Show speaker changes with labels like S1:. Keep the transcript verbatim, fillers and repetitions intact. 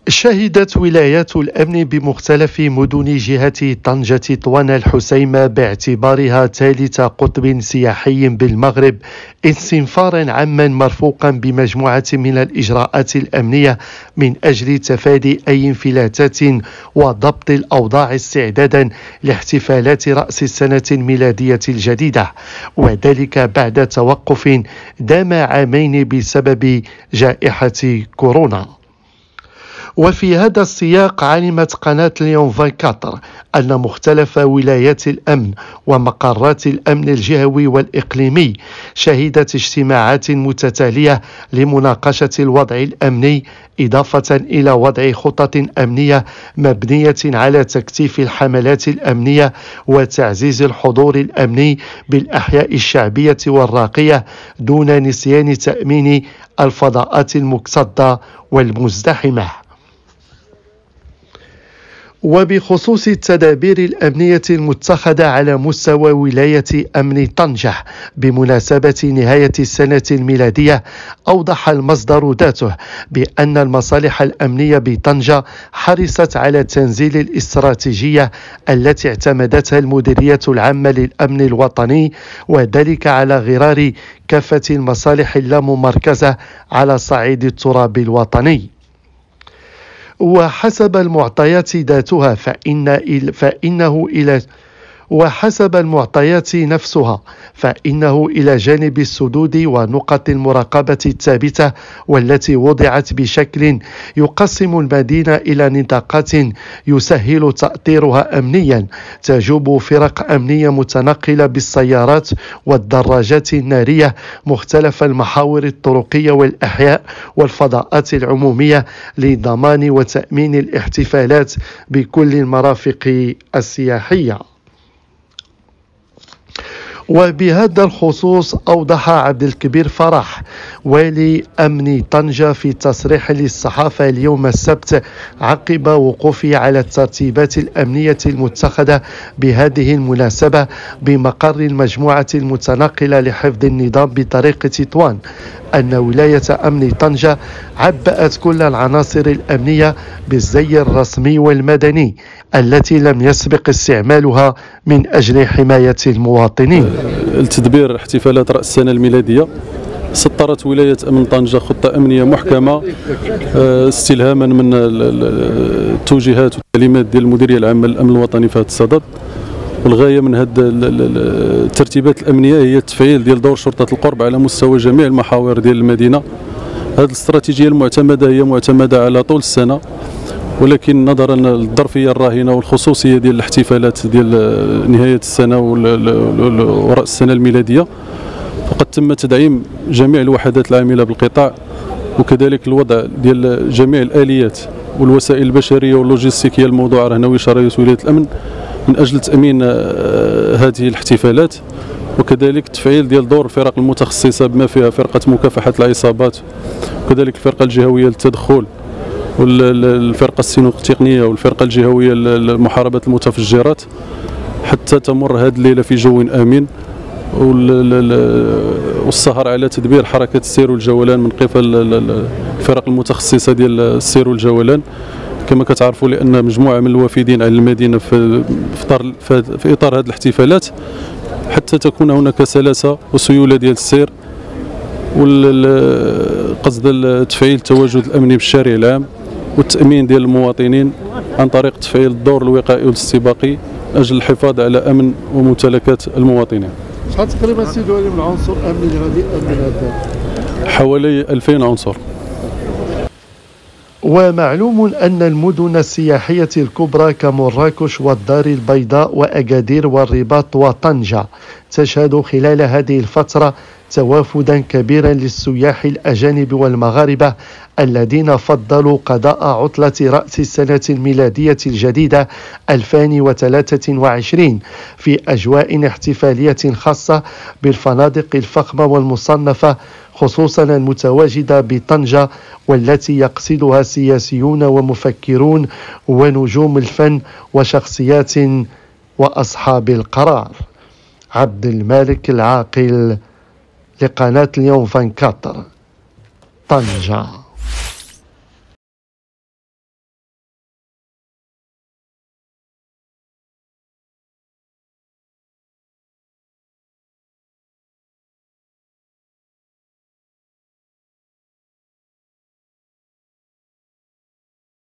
S1: شهدت ولايات الأمن بمختلف مدن جهة طنجة طوان الحسيمة باعتبارها ثالث قطب سياحي بالمغرب استنفارا عاما مرفوقا بمجموعة من الإجراءات الأمنية من أجل تفادي أي انفلاتات وضبط الأوضاع استعدادا لاحتفالات رأس السنة الميلادية الجديدة، وذلك بعد توقف دام عامين بسبب جائحة كورونا. وفي هذا السياق علمت قناة ليون أربعة وعشرين أن مختلف ولايات الأمن ومقرات الأمن الجهوي والإقليمي شهدت اجتماعات متتالية لمناقشة الوضع الأمني، إضافة إلى وضع خطط أمنية مبنية على تكثيف الحملات الأمنية وتعزيز الحضور الأمني بالأحياء الشعبية والراقية، دون نسيان تأمين الفضاءات المكتظة والمزدحمة. وبخصوص التدابير الأمنية المتخذة على مستوى ولاية أمن طنجة بمناسبة نهاية السنة الميلادية، أوضح المصدر ذاته بأن المصالح الأمنية بطنجة حرصت على تنزيل الاستراتيجية التي اعتمدتها المديرية العامة للأمن الوطني، وذلك على غرار كافة المصالح اللاممركزة على صعيد التراب الوطني. وحسب المعطيات ذاتها فإن فإنه إلى وحسب المعطيات نفسها فإنه إلى جانب السدود ونقط المراقبة الثابتة والتي وضعت بشكل يقسم المدينة إلى نطاقات يسهل تأطيرها أمنيا، تجوب فرق أمنية متنقلة بالسيارات والدراجات النارية مختلف المحاور الطرقية والأحياء والفضاءات العمومية لضمان وتأمين الاحتفالات بكل المرافق السياحية. وبهذا الخصوص أوضح عبد الكبير فرح والي أمن طنجة في تصريح للصحافة اليوم السبت عقب وقوفه على الترتيبات الأمنية المتخذة بهذه المناسبة بمقر المجموعة المتنقلة لحفظ النظام بطريقة طوان، أن ولاية أمن طنجة عبأت كل العناصر الأمنية بالزي الرسمي والمدني التي لم يسبق استعمالها من أجل حماية المواطنين.
S2: التدبير احتفالات رأس السنة الميلادية، سطرت ولاية أمن طنجة خطة أمنية محكمة استلهاما من التوجيهات والتعليمات ديال المديرية العامة للأمن الوطني في هذا الصدد. والغاية من هذه الترتيبات الأمنية هي التفعيل ديال دور شرطة القرب على مستوى جميع المحاور ديال المدينة. هذه الاستراتيجية المعتمدة هي معتمدة على طول السنة، ولكن نظرا للظرفية الراهنة والخصوصية ديال الاحتفالات ديال نهاية السنة ورأس السنة الميلادية، فقد تم تدعيم جميع الوحدات العاملة بالقطاع، وكذلك الوضع ديال جميع الآليات والوسائل البشرية واللوجستيكية الموضوعة رهن وشراية ولاية الأمن من أجل تأمين هذه الاحتفالات، وكذلك تفعيل ديال دور الفرق المتخصصة بما فيها فرقة مكافحة العصابات، وكذلك الفرقة الجهوية للتدخل والفرقة السينوتقنية والفرقة الجهوية لمحاربة المتفجرات، حتى تمر هذه الليلة في جو آمن، والسهر على تدبير حركة السير والجولان من قبل الفرق المتخصصة ديال السير والجولان كما كتعرفوا، لأن مجموعة من الوافدين على المدينة في في إطار هذه الاحتفالات حتى تكون هناك سلاسة وسيولة ديال السير، والقصد تفعيل التواجد الأمني بالشارع العام والتأمين ديال المواطنين عن طريق تفعيل الدور الوقائي والاستباقي أجل الحفاظ على أمن وممتلكات المواطنين.
S1: شحال تقريبا سيدو من العنصر الأمني اللي غادي يأمن هذا؟
S2: حوالي ألفين عنصر.
S1: ومعلوم أن المدن السياحية الكبرى كمراكش والدار البيضاء وأكادير والرباط وطنجة تشهد خلال هذه الفترة توافدا كبيرا للسياح الأجانب والمغاربة الذين فضلوا قضاء عطلة رأس السنة الميلادية الجديدة ألفين وثلاثة وعشرين في أجواء احتفالية خاصة بالفنادق الفخمة والمصنفة، خصوصا المتواجدة بطنجة والتي يقصدها سياسيون ومفكرون ونجوم الفن وشخصيات وأصحاب القرار. عبد المالك العاقل لقناة ليون أربعة وعشرين طنجة.